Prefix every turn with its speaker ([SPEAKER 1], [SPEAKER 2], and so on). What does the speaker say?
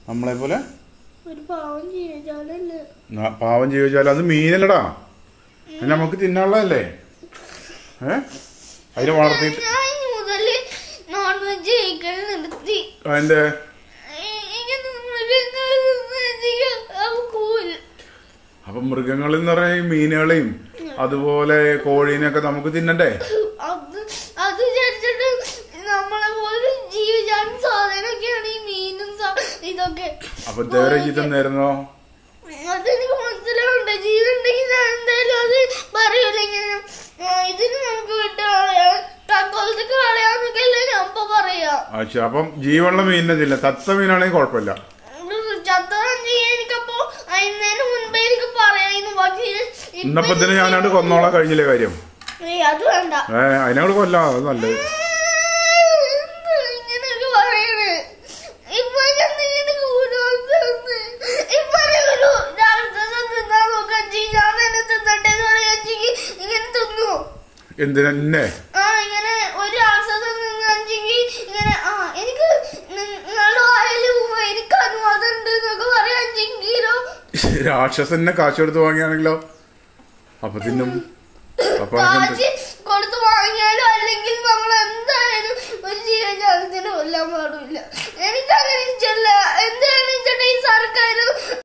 [SPEAKER 1] നമ്മളെ പോലെ
[SPEAKER 2] പാവം ജീവിച്ചാലും അത് മീനല്ലടാ, നമുക്ക് തിന്നാനുള്ളതല്ലേ. അതിനെ വളർത്തിട്ട് അതിന്റെ അപ്പൊ മൃഗങ്ങളിൽ എന്ന് പറഞ്ഞ മീനുകളെയും അതുപോലെ കോഴീനെയൊക്കെ നമുക്ക് തിന്നണ്ടേ? അപ്പൊ ഇതേവരെ ജീവിതം
[SPEAKER 3] അതെനിക്ക് മനസ്സിലാവുണ്ട്. ജീവനുണ്ടെങ്കിൽ ഞാൻ എന്തായാലും അത് പറയൂല. ഇങ്ങനെ ഇതിന് നമുക്ക് വിട്ടുകളയാം, കളയാന്നൊക്കെയല്ലേ ഞാൻ ഇപ്പൊ പറയാ.
[SPEAKER 1] അപ്പം ജീവനുള്ള മീനിനെ തത്ത മീനാണെങ്കിൽ കുഴപ്പമില്ല.
[SPEAKER 3] എനിക്കപ്പോ അതിന് മുൻപേ എനിക്ക് പറയായിരുന്നു.
[SPEAKER 1] ഇന്നപ്പോ തന്നെ ഞാനാണ്ട് കൊന്നോളാൻ കഴിഞ്ഞില്ലേ കാര്യം.
[SPEAKER 3] അത് വേണ്ട,
[SPEAKER 1] അതിനോട് കൊല്ലാം, അത് നല്ലത്. എന്തിനെ രാക്ഷസന്നെ കാശ് കൊടുത്ത് വാങ്ങിയാണെങ്കിലോ? അപ്പൊ തിന്നും. അപ്പൊ